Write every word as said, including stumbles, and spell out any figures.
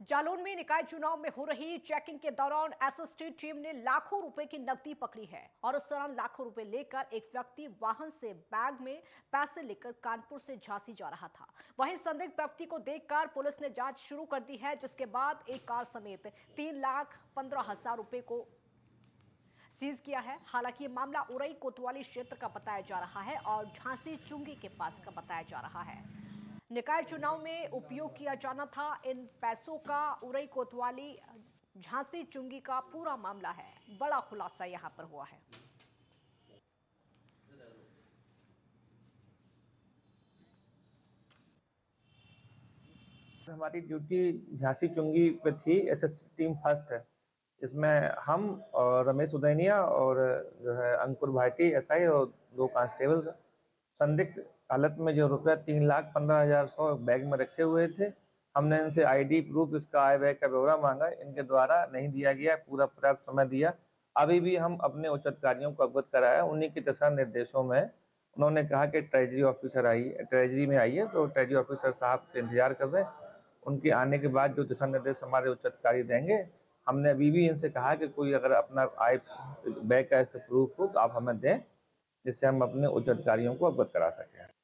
जालौन में निकाय चुनाव में हो रही चेकिंग के दौरान एसएसटी टीम ने लाखों रुपए की नकदी पकड़ी है और उस दौरान लाखों रुपए लेकर एक व्यक्ति वाहन से बैग में पैसे लेकर कानपुर से झांसी जा रहा था। वहीं संदिग्ध व्यक्ति को देखकर पुलिस ने जांच शुरू कर दी है, जिसके बाद एक कार समेत तीन लाख पंद्रह हजार रुपए को सीज किया है। हालांकि ये मामला उरई कोतवाली क्षेत्र का बताया जा रहा है और झांसी चुंगी के पास का बताया जा रहा है। निकाय चुनाव में उपयोग किया जाना था इन पैसों का। उरई कोतवाली झांसी चुंगी का पूरा मामला है। बड़ा खुलासा यहां पर हुआ है। हमारी ड्यूटी झांसी चुंगी पे थी। एसएसटी टीम फर्स्ट है। इसमें हम और रमेश उदैनिया और जो है अंकुर भाटी एसआई और दो कांस्टेबल संदिग्ध हालत में जो रुपया तीन लाख पंद्रह हजार सौ बैग में रखे हुए थे। हमने इनसे आईडी प्रूफ, इसका आय व्यय का ब्यौरा मांगा, इनके द्वारा नहीं दिया गया। पूरा पर्याप्त समय दिया। अभी भी हम अपने उच्च अधिकारियों को अवगत कराया। उन्हीं के दिशा निर्देशों में उन्होंने कहा कि ट्रेजरी ऑफिसर आइए, ट्रेजरी में आइए, तो ट्रेजरी ऑफिसर साहब के इंतजार कर रहे हैं। उनके आने के बाद जो दिशा निर्देश हमारे उच्च अधिकारी देंगे, हमने अभी भी इनसे कहा कि कोई अगर अपना आय व्यय का प्रूफ हो तो आप हमें दें, जिससे हम अपने उच्च अधिकारियों को अवगत करा सकें।